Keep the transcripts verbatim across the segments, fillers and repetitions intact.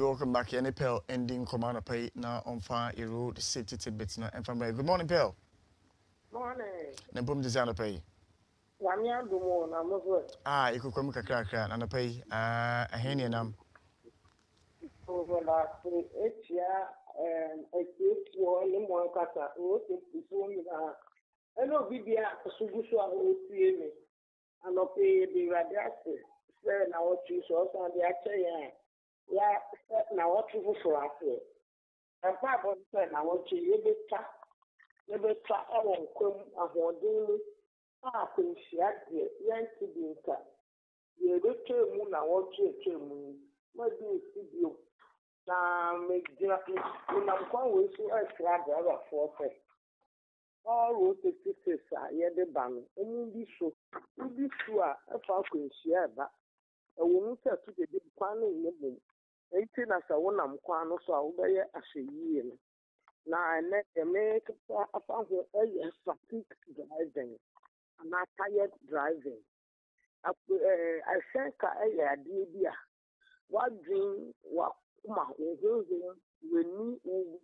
Welcome back. Any Pearl ending command pay now on fire a road safety tidbits now and from good morning, Pearl. Morning. Nebum designer pay. Wamia do more na mo. Ah, you could come crack crack and pay uh a henny and um Over last eight year um a case war in one kata o se so mi na eno bibia sugusu a o tie me and o pay the radiate say na o chi so so dey ache ya ya na o chi for afi and pa bo say na o chi ye beta ye beta e won kwam ahodin a kunshia de yanti dinka ye beta mu na o chi eche mu ma di studio na me gira na kwa we so extra driver for say all road safety sa ye de ban emu bi so bi so a e fa kunshia ba e wo mu ta to de kwa na ne bom enti na sa wonam kwa no so a wo be ye ahyeyi no na ne e me ka afa ho e ye fatigue driving na tired driving I think I had idea what dream what ma ozozo we ni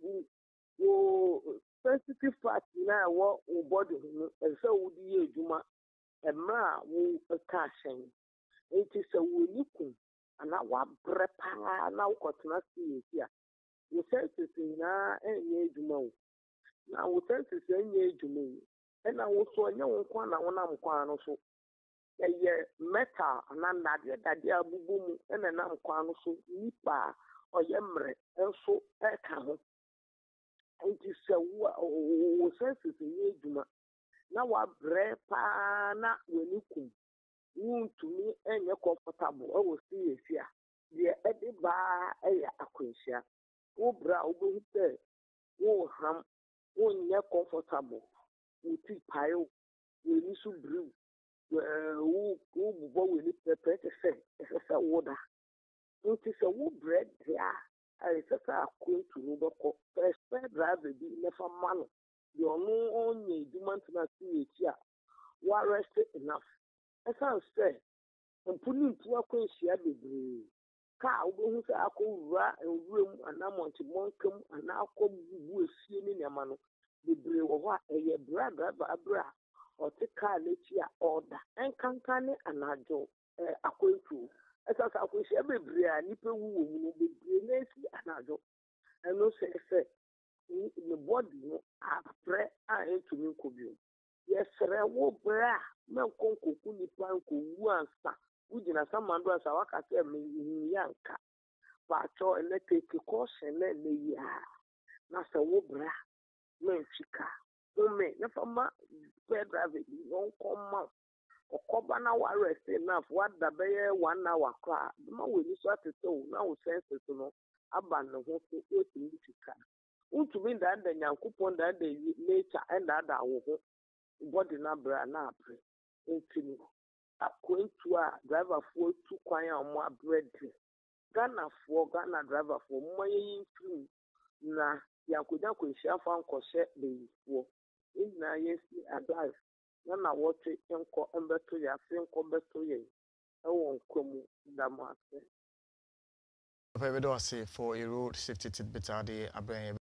wo sensitive part na wo body no e so wo di eduma e mra wo ka hyen enti so wo ni kun ana wa brepa na wo kotena si ya wo sensitive na enye eduma wo na wo sensitive enye eduma e na wo so enye wo kwa na wo na mkwa no so eye metal na ndade dade abubu mu ena na mkwa no so nipa oye mre enso eka ho enti se wo sensitive ye eduma na wa bre pa na weni kum wuntumi enye comfortable e wo si yefia de ede ba eye akwanhia wo bra wo bo hite wo ham wo nye comfortable wo ti payo weni su brew wo wo bo weni pepe te se se woda nti se wo bread ya ai se ka akwantu no beko first driver bi nefa mano de onu onye eduma na si yefia wa rest enough esa say mpuni ntu akwanhia bebre ka obohu se akowura ewuram anamonti monkam ana akobubu esie ni nyama no bebre wo ho eye bra driver abra o te ka lechi a order enkankane anajo akwantu esa sa akwanhia bebre a nipa wuwo mu no bebre na esi anajo eno se se ni body no apre a entumi nkobio yesere wo bra me nkonkoku nipa nkowu ansa ujina samando asa wakati me yanka ba cho ele take caution le le ya na se wo bra me fika o me na fama pe driver won come okoba na wa rest enough what da be one hour kwa ma we ni so ateto na wo sense no aba no ho so e ti fika untumi nda nda nyankopon da da nature and da wo ho body na bra na apre entini akwentu a driver for tu kwan a mo abred Ghana for Ghana driver for mo yeyin film na yakoda kwenhia fa nkɔhye beyifo ina yesi advice na na wote enko embeto ya fe enko beto ye ewo nkomu ndamase for a road safety tidbits are the